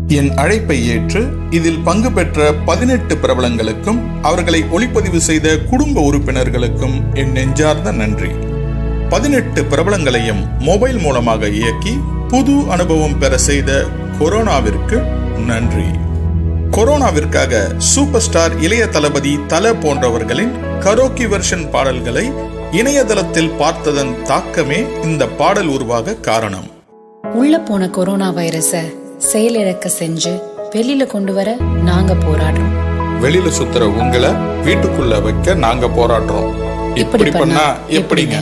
என் அழைப்பை ஏற்று இதில் பங்கு பெற்ற 18 பிரபலங்களுக்கும் அவர்களை ஒளிப்பதிவு செய்த குடும்ப உறுப்பினர்களுக்கும் என் நெஞ்சார்ந்த நன்றி. 18 பிரபலங்களையும் மொபைல் மூலமாக இயக்கி புது அனுபவம் பெற செய்த கொரோனாவிற்கு நன்றி. கொரோனாவிற்காக சூப்பர் ஸ்டார் இளைய தளபதி தல போன்றவர்களின் கரோக்கி வெர்ஷன் பாடல்களை இணையதளத்தில் பார்த்ததன் தாக்கமே இந்த பாடல் உருவாக காரணம். உள்ள போன கொரோனா வைரஸை செயலிழக்க செஞ்சு வெளியில கொண்டு வர நாங்க போராடுறோம். வெளியில சுத்துற உங்களை வீட்டுக்குள்ள வைக்க நாங்க போராடுறோம். இப்படி பண்ணா எப்படிங்க?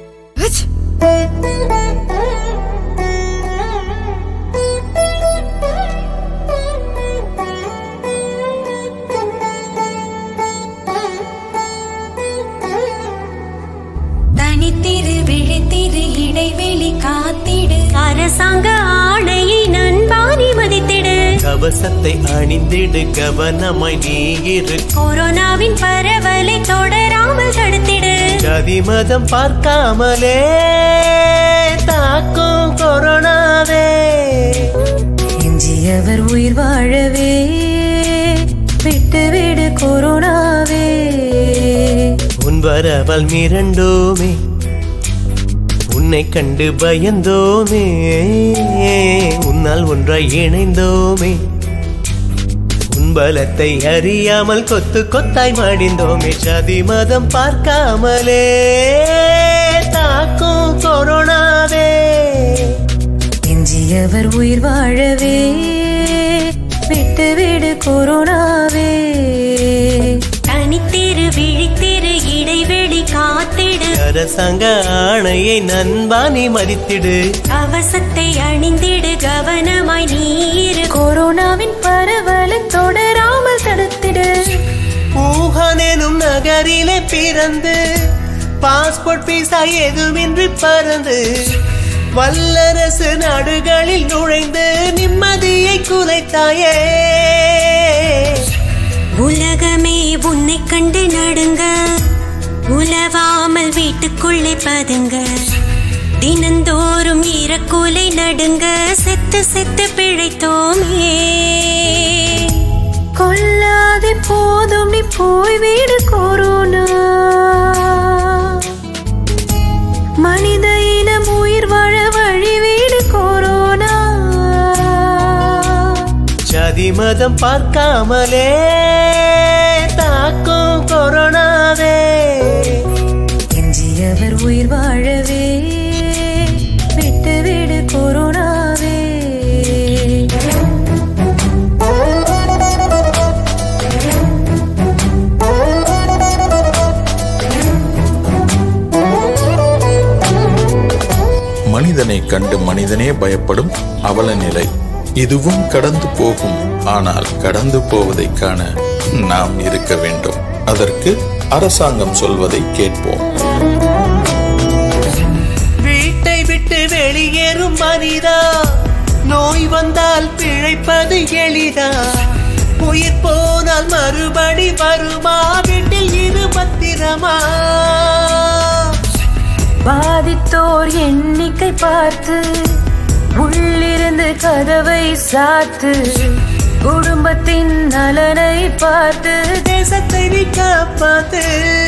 தனித்திரு விழித்திரு இடைவெளி காத்திடு அரசாங்க ஆணையை நண்பானி மதித்திடு கவசத்தை அணிந்திடு கவனமாய் நீ இரு கொரோனாவின் பரவலை தொடராமல் தடுத்திடு ஜாதி மதம் பார்க்காமலே தாக்கும் கொரோனாவே எஞ்சியவர் உயிர் வாழவே விட்டுவிடு கொரோனாவே உன் வரவல் மிரண்டோமே உன்னை கண்டு பயந்தோமே உன்னால் ஒன்றாய் இணைந்தோமே உன் பலத்தை அறியாமல் கொத்து கொத்தாய் மடிந்தோமே ஜாதி மதம் பார்க்காமலே தாக்கும் கொரோனாவே எஞ்சியவர் உயிர் வாழவே விட்டுவிடு கொரோனாவே தனித்திரு விழித்திரு இடைவெளி காத்திடு அரசாங்க ஆணையை நண்பானி மதித்திடு கவசத்தை அணிந்திடு கவனமாய் நீரு கொரோனாவின் பரவலை தொடராமல் தடுத்திடு ஊஹான் எனும் நகரிலே பிறந்து பாஸ்போர்ட் விசா எதுவின்றி பறந்து வல்லரசு நாடுகளில் நுழைந்து நிம்மதியை குலைத்தாயே உலகமே உன்னை கண்டு நடுங்க உலவாமல் வீட்டுக்குள்ளே பதுங்க தினந்தோறும் ஈரக்கூலை நடுங்க செத்து செத்து பிழைத்தோமே கொல்லாதே போதும் நீ போய் வீடு கொரோனா மனித இனம் உயிர் வாழ வழி வீடு கொரோனா ஜாதி மதம் பார்க்காமலே தாக்கும் கொரோனாவே எஞ்சியவர் உயிர் வாழவே விட்டுவிடு கொரோனாவே மனிதனை கண்டு மனிதனே பயப்படும் அவல நிலை இதுவும் கடந்து போகும். ஆனால் கடந்து போவதை காண நாம் இருக்க வேண்டும். அதற்கு அரசாங்கம் சொல்வதை கேட்போம். வீட்டை விட்டு வெளியேறும் மனிதா நோய் வந்தால் பிழைப்பது எளிதா உயிர் போனால் மறுபடி வருமா வீட்டில் இரு பத்திரமா பாதித்தோர் எண்ணிக்கை பார்த்து உள்ளிருந்து கதவை சாத்து குடும்பத்தின் நலனை பார்த்து தேசத்தை நீ காப்பாத்து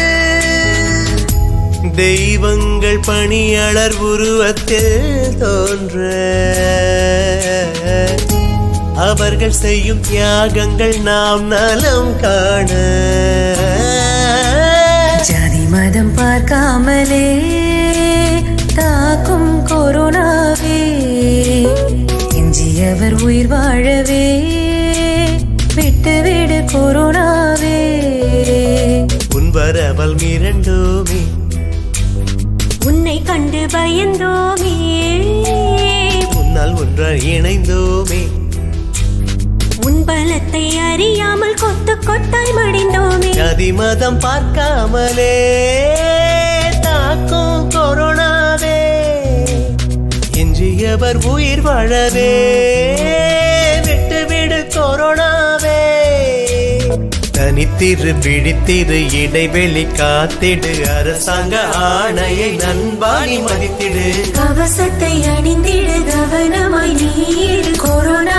தெய்வங்கள் பணியாளர் உருவத்தில் தோன்ற அவர்கள் செய்யும் தியாகங்கள் நாம் நலம் காண ஜாதி மதம் பார்க்காமலே தாக்கும் கொரோனாவே எஞ்சியவர் உயிர் வாழவே விட்டுவிடு கொரோனாவே உன் வரவல் மிரண்டோமே உன்னை கண்டு பயந்தோமே உன்னால் ஒன்றாய் இணைந்தோமே உன் பலத்தை அறியாமல் கொத்து கொத்தாய் மடிந்தோமே ஜாதி மதம் பார்க்காமலே தாக்கும் கொரோனாவே எஞ்சியவர் உயிர் வாழவே விட்டுவிடு கொரோனாவே தனித்திரு விழித்திரு இடைவெளி காத்திடு அரசாங்க ஆணையை நண்பானி மதித்திடு கவசத்தை அணிந்திடு கவனமாய் நீரு கொரோனா